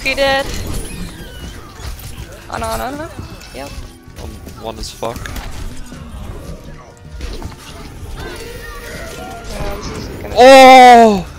Loki dead. Oh no, no, no. Yep. One as fuck. Yeah, this is gonna Oh!